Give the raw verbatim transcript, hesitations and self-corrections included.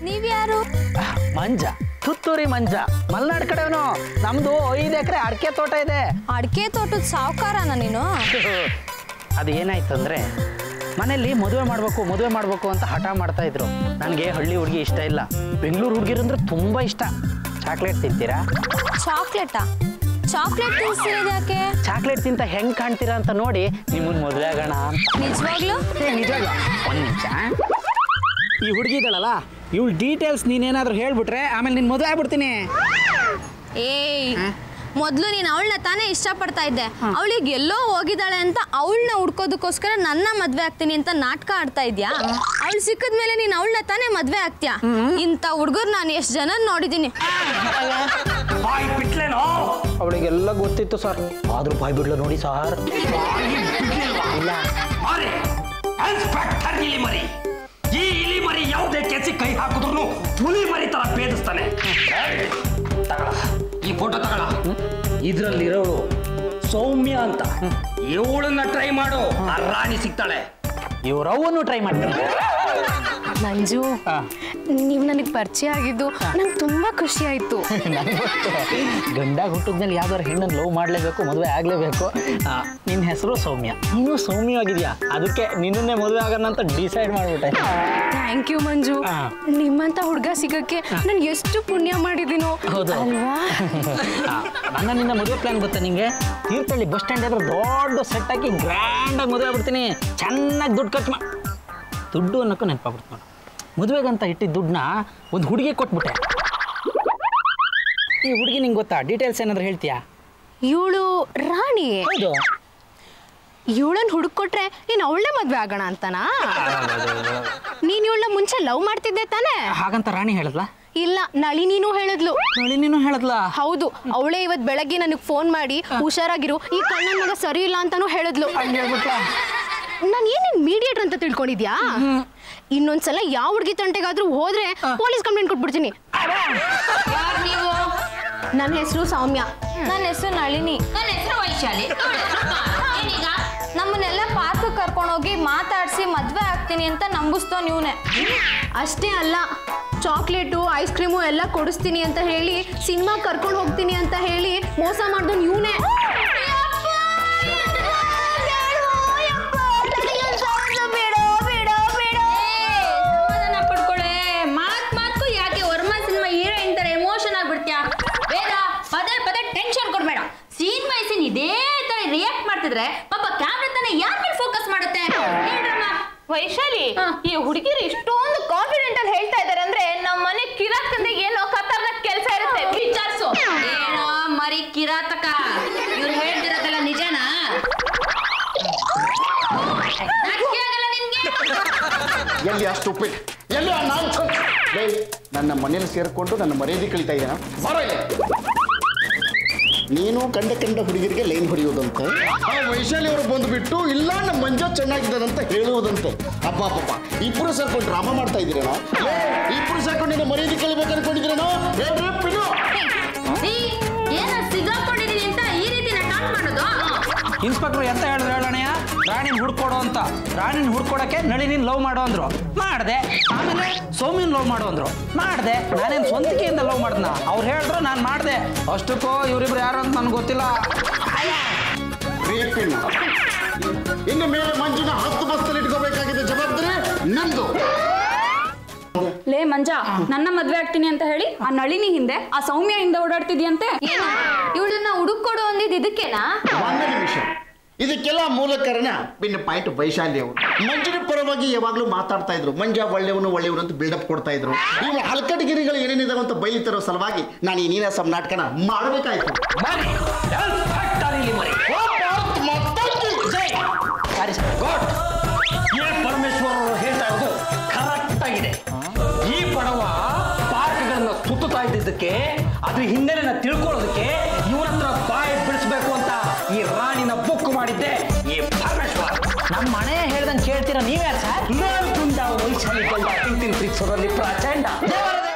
ನೀವ್ಯಾರು? ಮಂಜ, ಪುತ್ತೂರಿ ಮಂಜ, ಮಲ್ನಾಡ್ ಕಡೆವನು. ನಮ್ದು ಐದು ಎಕರೆ ಅಡಿಕೆ ತೋಟ ಇದೆ. ಅಡಿಕೆ ತೋಟದ ಸಾವುಕಾರನ ನೀನು? ಅದು ಏನಾಯ್ತು ಅಂದ್ರೆ ಮನೇಲಿ ಮದುವೆ ಮಾಡ್ಬೇಕು ಮದುವೆ ಮಾಡ್ಬೇಕು ಅಂತ ಹಠ ಮಾಡ್ತಾ ಇದ್ರು. ನನಗೆ ಹಳ್ಳಿ ಹುಡುಗಿ ಇಷ್ಟ ಇಲ್ಲ, ಬೆಂಗಳೂರು ಹುಡುಗಿರಂದ್ರೆ ತುಂಬಾ ಇಷ್ಟ. ಚಾಕ್ಲೇಟ್ ತಿಂತೀರಾ? ಚಾಕ್ಲೇಟಾ? ಚಾಕ್ಲೇಟ್ ತಿನ್ಸಿರೋದು ಯಾಕೆ? ಚಾಕ್ಲೇಟ್ ತಿಂತ ಹೆಂಗ್ ಕಾಣ್ತೀರಾ ಅಂತ ನೋಡಿ ನಿಮ್ಮನ್ ಮದುವೆ ಆಗೋಣ. ನಿಜವಾಗ್ಲು? ನಿಜವಾಗ್ಲು ಒಂದ್ ನಿಮಿಷ. ಈ ಹುಡುಗಿ ಇದ್ದಾಳಲ್ಲ, ಇವಳು ಡೀಟೇಲ್ಸ್ ನೀನೇನಾದ್ರೂ ಹೇಳ್ಬಿಟ್ರೆ ಆಮೇಲೆ ನಿನ್ ಮದುವೆ ಆಗ್ಬಿಡ್ತೀನಿ. ಏಯ್, ಮೊದ್ಲು ನೀನ್ ಅವಳನ್ನ ತಾನೇ ಇಷ್ಟಪಡ್ತಾ ಇದ್ದೆ. ಅವಳಿಗೆ ಎಲ್ಲೋ ಹೋಗಿದ್ದಾಳೆ ಅಂತ ಅವಳನ್ನ ಹುಡ್ಕೋದಕ್ಕೋಸ್ಕರ ನನ್ನ ಮದ್ವೆ ಆಗ್ತೀನಿ ಅಂತ ನಾಟಕ ಆಡ್ತಾ ಇದ್ಯಾ? ಅವಳು ಸಿಕ್ಕದ್ಮೇಲೆ ನೀನ್ ಅವಳನ್ನ ತಾನೇ ಮದ್ವೆ ಆಗ್ತೀಯಾ? ಇಂಥ ಹುಡ್ಗರು ನಾನು ಎಷ್ಟು ಜನ ನೋಡಿದ್ದೀನಿ. ಅವಳಿಗೆಲ್ಲ ಗೊತ್ತಿತ್ತು ಸರ್, ಆದ್ರೂ ಬಾಯ್ ಬಿಡ್ಲ ನೋಡಿ ಸರ್. ಇಲ್ಲ ಈ ಇಲಿ ಮರಿ ಯಾವುದೇ ಕೆಸಿ ಕೈ ಹಾಕಿದ್ರು ಹುಲಿ ಮರಿ ತರ ಭೇದಿಸ್ತಾನೆ. ಈ ಫೋಟೋ ತಗೊಳ, ಇದ್ರಲ್ಲಿರೋಳು ಸೌಮ್ಯ ಅಂತ. ಇವಳನ್ನ ಟ್ರೈ ಮಾಡು, ಆ ರಾಣಿ ಸಿಗ್ತಾಳೆ. ಇವ್ರವನ್ನು ಟ್ರೈ ಮಾಡ್ತೀನಿ. ಮಂಜು, ನೀವು ನನಗೆ ಪರಿಚಯ ಆಗಿದ್ದು ನಂಗೆ ತುಂಬಾ ಖುಷಿ ಆಯ್ತು. ಗಂಡಾಗ ಹುಟ್ಟಿದ್ಮೇಲೆ ಯಾವ್ದಾರು ಹೆಣ್ಣನ್ನು ಲವ್ ಮಾಡ್ಲೇಬೇಕು, ಮದುವೆ ಆಗ್ಲೇಬೇಕು. ನಿನ್ನ ಹೆಸರು ಸೌಮ್ಯ, ನೀನು ಸೌಮ್ಯವಾಗಿದ್ಯಾ, ಅದಕ್ಕೆ ನಿನ್ನನ್ನೇ ಮದುವೆ ಆಗೋಣ ಅಂತ ಡಿಸೈಡ್ ಮಾಡ್ಬಿಟ್ಟೆ. Thank you Manju. ನಿಮ್ಮಂತ ಹುಡುಗ ಸಿಗಕ್ಕೆ ನಾನು ಎಷ್ಟು ಪುಣ್ಯ ಮಾಡಿದ್ದೀನೋ. ಹೌದು ಅಲ್ವಾ? ನನ್ನ ನಿನ್ನ ಮದುವೆ ಪ್ಲಾನ್ ಗೊತ್ತಾ ನಿಂಗೆ? ತೀರ್ಥಹಳ್ಳಿ ಬಸ್ ಸ್ಟ್ಯಾಂಡ್ ಎದುರು ದೊಡ್ಡ ಸೆಟ್ ಹಾಕಿ ಗ್ರ್ಯಾಂಡ್ ಆಗಿ ಮದುವೆ ಆಗ್ಬಿಡ್ತೀನಿ. ಚೆನ್ನಾಗಿ ದುಡ್ಡು ಖರ್ಚು ಮಾ ದುಡ್ಡು ಅನ್ನೋಕ್ಕೂ ನೆನಪಾಗ್ಬಿಡ್ತು ನೋಡು. ಮದುವೆಗಂತ ಇಟ್ಟಿದ್ದ ದುಡ್ಡನ್ನ ಒಂದು ಹುಡುಗಿ ಕೊಟ್ಬಿಟ್ಟೆ. ಈ ಹುಡುಗಿ ನಿಂಗೆ ಗೊತ್ತಾ? ಡೀಟೇಲ್ಸ್ ಏನಾದ್ರು ಹೇಳ್ತೀಯಾ? ಇವಳು ರಾಣಿ. ಹೌದು. ಇವಳನ್ನ ಹುಡುಕೊಟ್ರೆ ನೀನು ಅವಳೇ ಮದ್ವೆ ಆಗೋಣ ಅಂತನಾ? ನೀನ್ ಇವಳನ್ನ ಮುಂಚೆ ಲವ್ ಮಾಡ್ತಿದ್ದೆ ತಾನೇ? ಹಾಗಂತ ರಾಣಿ ಹೇಳದ್ಲಾ? ಇಲ್ಲ, ನಳಿನಿನೂ ಹೇಳಿದ್ಲು. ನಳಿನಿನೂ ಹೇಳದ್ಲಾ? ಹೌದು, ಅವಳೇ ಇವತ್ ಬೆಳಗ್ಗೆ ನನಗೆ ಫೋನ್ ಮಾಡಿ ಹುಷಾರಾಗಿರು, ಈ ಕಣ್ಣನ ಮಗ ಸರಿ ಇಲ್ಲ ಅಂತಾನು ಹೇಳಿದ್ಲು. ನಾನು ಏನೇನ್ ಮೀಡಿಯೇಟರ್ ಅಂತ ತಿಳ್ಕೊಂಡಿದ್ಯಾ? ಇನ್ನೊಂದ್ಸಲ ಯಾವ ಹುಡುಗಿ ತಂಟೆಗಾದ್ರೂ ಹೋದ್ರೆ ಪೊಲೀಸ್ ಕಂಪ್ಲೇಂಟ್ ಕೊಟ್ಬಿಡ್ತೀನಿ. ನೀವು? ನನ್ನ ಹೆಸರು ಸೌಮ್ಯ. ನನ್ನ ಹೆಸರು ನಳಿನಿ. ನನ್ನ ಹೆಸರು ವೈಶಾಲಿ. ಏನೀಗ ನಮ್ಮನ್ನೆಲ್ಲ ಪಾರ್ಕ್ ಕರ್ಕೊಂಡೋಗಿ ಮಾತಾಡಿಸಿ ಮದ್ವೆ ಆಗ್ತೀನಿ ಅಂತ ನಂಬಿಸ್ತೋ ನೀವ್ನೆ. ಅಷ್ಟೇ ಅಲ್ಲ, ಚಾಕ್ಲೇಟು ಐಸ್ ಕ್ರೀಮು ಎಲ್ಲ ಕೊಡಿಸ್ತೀನಿ ಅಂತ ಹೇಳಿ ಸಿನಿಮಾ ಕರ್ಕೊಂಡು ಹೋಗ್ತೀನಿ ಅಂತ ಹೇಳಿ ಮೋಸ ಮಾಡ್ದು ನೀವ್ನೆ. ಇದೇ ತರ ರಿಯಾಕ್ಟ್ ಮಾಡ್ತಿದ್ರೆ ಪಾಪ ಕ್ಯಾಮ್ರಾ ತಾನೆ ಯಾರ ಮೇಲೆ ಫೋಕಸ್ ಮಾಡುತ್ತೆ? ವೈಶಾಲಿ, ಈ ಹುಡುಗಿರು ಇಷ್ಟೊಂದು ಕಾನ್ಫಿಡೆಂಟ್ ಅಲ್ಲಿ ಹೇಳ್ತಾ ಇದಾರೆ ಅಂದ್ರೆ ನಮ್ಮ ಮನೆ ಕಿರಾಕ್ ತಂದೆ ಏನೋ ಖತರ್ನಾಕ್ ಕೆಲಸ ಇರುತ್ತೆ. ವಿಚಾರಿಸು. ಏನೋ ಮರಿ ಕಿರಾತಕ, ಇವ್ರು ಹೇಳ್ತಿರೋದೆಲ್ಲ ನಿಜನಾ? ನಾಚಿಕೆ ಆಗಲ್ಲ ನಿನ್ಗೆ? ಎಲ್ಲಿ ಅಷ್ಟು ಉಪ್ಪಿಟ್ಟು, ಎಲ್ಲಿ ನಾನು ನನ್ನ ಮನೇಲಿ ಸೇರಿಕೊಂಡು ನನ್ನ ಮರ್ಯಾದೆ ಕಳೀತಾ ಇದ್ದೇನ? ಬರೋ ಇಲ್ಲ. ನೀನು ಕಂಡ ಕಂಡ ಹುಡುಗರಿಗೆ ಲೈನ್ ಹೊಡೆಯುವುದಂತೆ, ಆ ವೈಶಾಲಿ ಅವರು ಬಂದುಬಿಟ್ಟು ಇಲ್ಲ ನಮ್ಮ ಮಂಜ ಚೆನ್ನಾಗಿದ್ದಾರಂತ ಹೇಳುವುದಂತೆ. ಅಪ್ಪ ಅಪ್ಪಪ್ಪ, ಇಬ್ಬರು ಸೇರ್ಕೊಂಡು ಡ್ರಾಮಾ ಮಾಡ್ತಾ ಇದ್ದೀರೇನೋ? ಇಬ್ಬರು ಸೇರ್ಕೊಂಡು ನಿನ್ನ ಮರ್ಯಾದೆ ಕಳಿಬೇಕು ಅನ್ಕೊಂಡಿದ್ದೀರೇನೋ? ಏನ ಸಿಗಾಕೊಂಡಿದೀನಿ ಅಂತ ಈ ರೀತಿ ನಾಟಕ ಮಾಡೋದು? ಇನ್ಸ್ಪೆಕ್ಟರ್ ಎಂತ ಹೇಳಿದ್ರು ಹೇಳೋಣಯ್ಯ? ರಾಣಿನ ಹುಡ್ಕೊಡೋ ಅಂತ. ರಾಣಿನ ಹುಡ್ಕೊಡಕ್ಕೆ ನಳಿನಿನ್ ಲವ್ ಮಾಡೋ ಅಂದ್ರು, ಮಾಡ್ದೆ. ಆಮೇಲೆ ಸೌಮ್ಯನ್ ಲವ್ ಮಾಡೋ ಅಂದ್ರು, ಮಾಡ್ದೆ. ನಾನೇನು ಸ್ವಂತಿಕೆಯಿಂದ ಲವ್ ಮಾಡ್ದನ? ಅವ್ರು ಹೇಳಿದ್ರು, ನಾನು ಮಾಡ್ದೆ. ಅಷ್ಟಕ್ಕೂ ಇವರಿಬ್ರು ಯಾರು ಅಂತ ನನ್ಗೆ ಗೊತ್ತಿಲ್ಲ. ಇನ್ನು ಮೇಲೆ ಮಂಜಿನ ಹತ್ತು ಬಸ್ತಲ್ಲಿ ಇಟ್ಕೋಬೇಕಾಗಿದೆ ಜವಾಬ್ದಾರಿ ನಂದು. ಲೇ ಮಂಜ, ನನ್ನ ಮದ್ವೆ ಆಗ್ತೀನಿ ಅಂತ ಹೇಳಿ ಆ ನಳಿನಿ ಹಿಂದೆ ಆ ಸೌಮ್ಯ ಹಿಂದೆ ಓಡಾಡ್ತಿದ್ಯಂತೆ. ಇವಳನ್ನ ಹುಡುಕೊಡು ಅಂದಿದ್ದು ಇದಕ್ಕೇನಾ? ಒಂದು ನಿಮಿಷ, ಇದಕ್ಕೆಲ್ಲ ಮೂಲ ಕಾರಣ ಪಿನ್ ಪಾಯಿಂಟ್ ವೈಶಾಲಿ ಅವರು. ಮಂಜಿನ ಪರವಾಗಿ ಯಾವಾಗಲೂ ಮಾತಾಡ್ತಾ ಇದ್ರು, ಮಂಜ ಒಳ್ಳೆಯವನು ಒಳ್ಳೆಯವನು ಅಂತ ಬಿಲ್ಡಪ್ ಕೊಡ್ತಾ ಇದ್ರು. ಇವು ಹಲ್ಕಟಗಿರಿಗಳು ಏನೇನಿದಾವೆ ಅಂತ ಬೈಲಿತಿರೋ ಸಲುವಾಗಿ ನಾನು ಈ ನೀನಾಸಂ ನಾಟಕನ ಮಾಡಬೇಕಾಯ್ತು. ಪರಮೇಶ್ವರ್ ಅವರು ಹೇಳ್ತಾ ಇರೋದು ಕರೆಕ್ಟ್ ಆಗಿದೆ. ಈ ಪಡವ ಪಾರ್ಕ್ಗಳನ್ನ ಸುತ್ತುತ್ತಾ ಇದ್ದಿದ್ದಕ್ಕೆ, ಅದ್ರ ಹಿನ್ನೆಲೆನ ತಿಳ್ಕೊಳ್ಳೋದಕ್ಕೆ ಇವರ ಹತ್ರ ಬಾಯಿ ಬಿಡಿಸ್ಬೇಕು ಅಂತ ಈ ರಾಣಿನ ಬುಕ್ ಮಾಡಿದ್ದೆ ಈ ಪರಮೇಶ್ವರ್. ನಮ್ಮ ಮನೆ ಹೇಳ್ದಂಗೆ ಕೇಳ್ತೀರಾ ನೀವ್ಯಾರು ಸರ್? ನಾನು ತುಂಡ ವೈಶಾಲಿ ಗಂಡ ತಿಂತಿನ ಪ್ರೀತಿಸೋದ್ರಲ್ಲಿ ಪ್ರಚಂಡ.